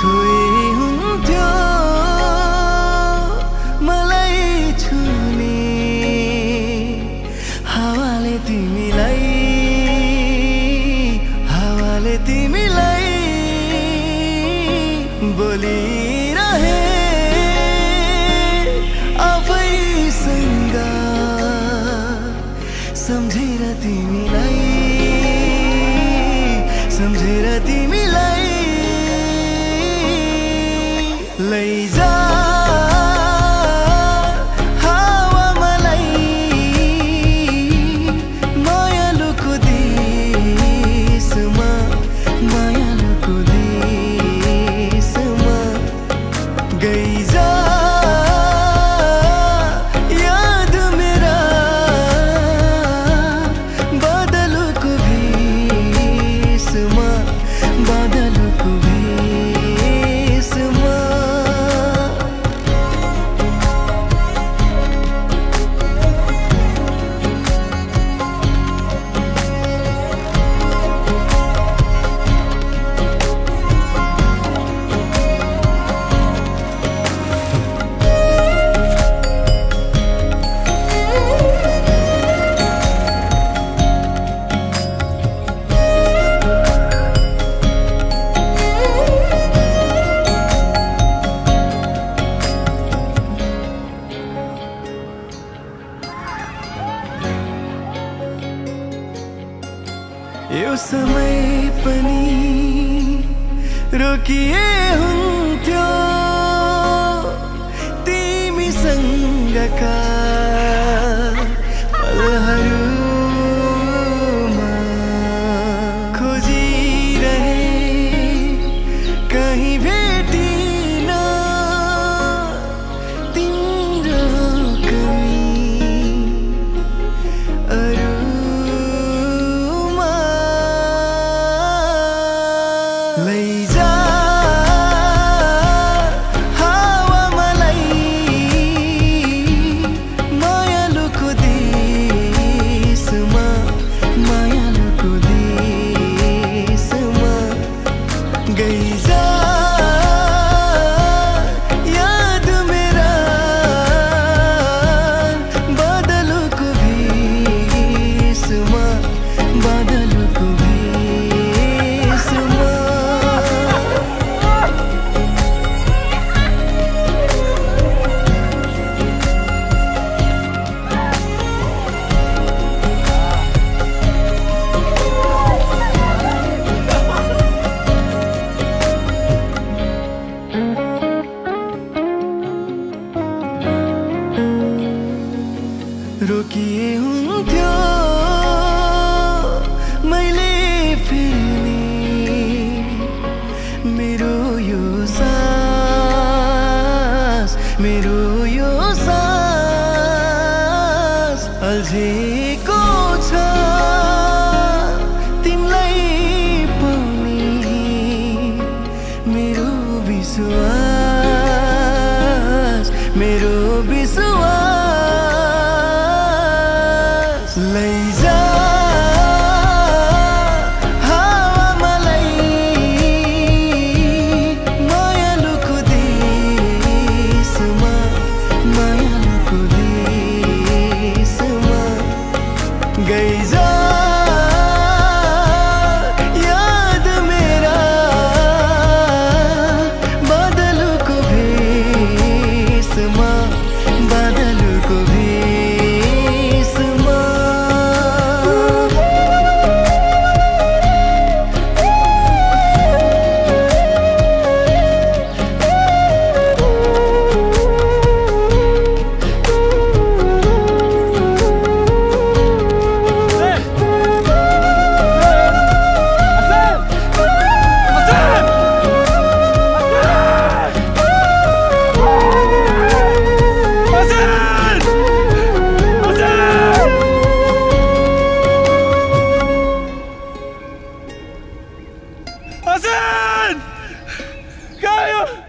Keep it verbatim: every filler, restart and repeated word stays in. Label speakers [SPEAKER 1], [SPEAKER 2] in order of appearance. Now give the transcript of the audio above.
[SPEAKER 1] छोए हुन्थ्यो मलाई छुने हावाले तिमीलाई हावाले तिमीलाई बोलिरहे आफैसँग सम्झेर तिमीलाई सम्झेर तिमीलाई लैजा हावा मलाई मायालुको देशमा मायालुको देशमा गइजा याद मेरा बादलको भेषमा बादलको भेषमा यो समय पनि रोकिए हुन्थ्यो तिमीसँगका पलहरूमा खोजिरहे कहीँ भेटिन तिम्रो कमी अरू लैजा हावा मलाई मायालुको देशमा मायालुको देशमा गइजा याद मेरा बादलको भेषमा बादलको भेषमा रोकिए हुन्थ्यो मैले फेर्ने मेरो यो सास मेरो यो सास अल्झेको छ तिमीलाई पाउने मेरो विश्वास मेरो विश्वास लैजा हावा मलाई मायालुको देशमा मायालुको देशमा गइजा याद मेरा बादलको भेषमा बादलको भेषमा
[SPEAKER 2] Hasan! Kayo!